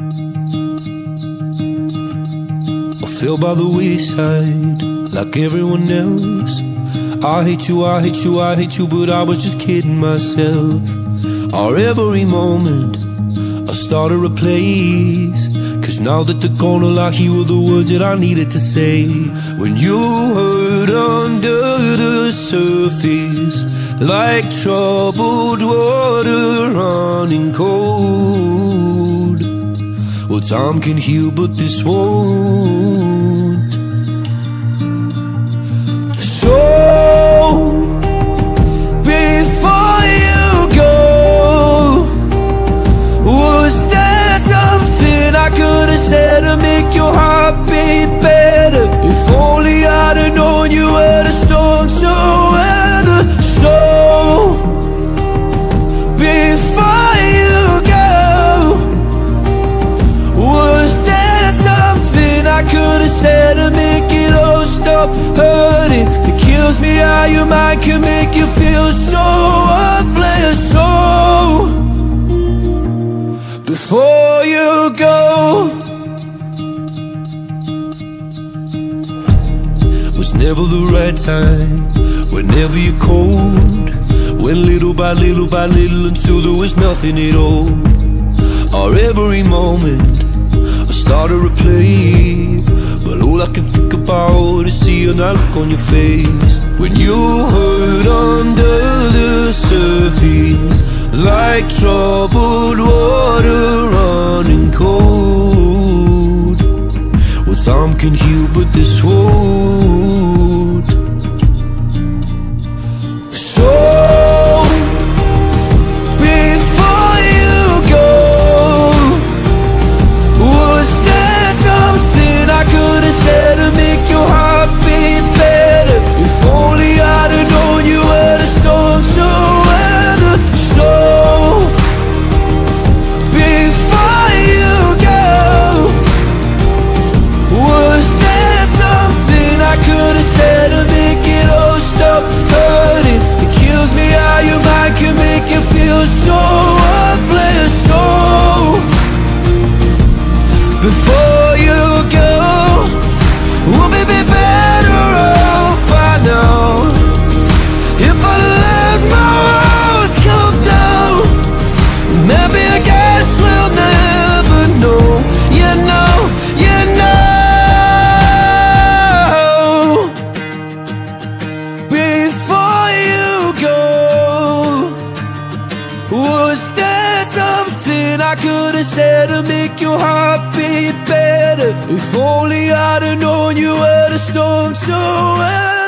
I fell by the wayside like everyone else. I hate you, I hate you, I hate you, but I was just kidding myself. Our every moment I started a place, 'cause now that they're gone, all I hear were the words that I needed to say. When you hurt under the surface, like troubled water running cold. Well, time can heal, but this won't. So before you go, was there something I could have said to make your heart beat better? If only I'd have known you were the storm to weather. So before you go, was there something I could have said to make it all stop hurting? It kills me how your mind can make you feel so worthless. So before you go, was never the right time, whenever you're cold. Went little by little by little until there was nothing at all. Our every moment I started to play, but all I can think about is seeing that look on your face. When you hurt under the surface, like troubled water running cold. Well, time can heal, but this won't. So before you go, was there something I could have said to make your heart beat better? If only I'd have known you were the storm to weather. So before you go, was there something I could have said to make it all stop hurting? It kills me how your mind can make you feel so worthless. So before you go, we'll be better off by now. If I let my walls come down, maybe I guess we'll never know. You know, you know. Before you go, was there something I could have said to make your heart beat better? If only I'd have known you were the storm to weather.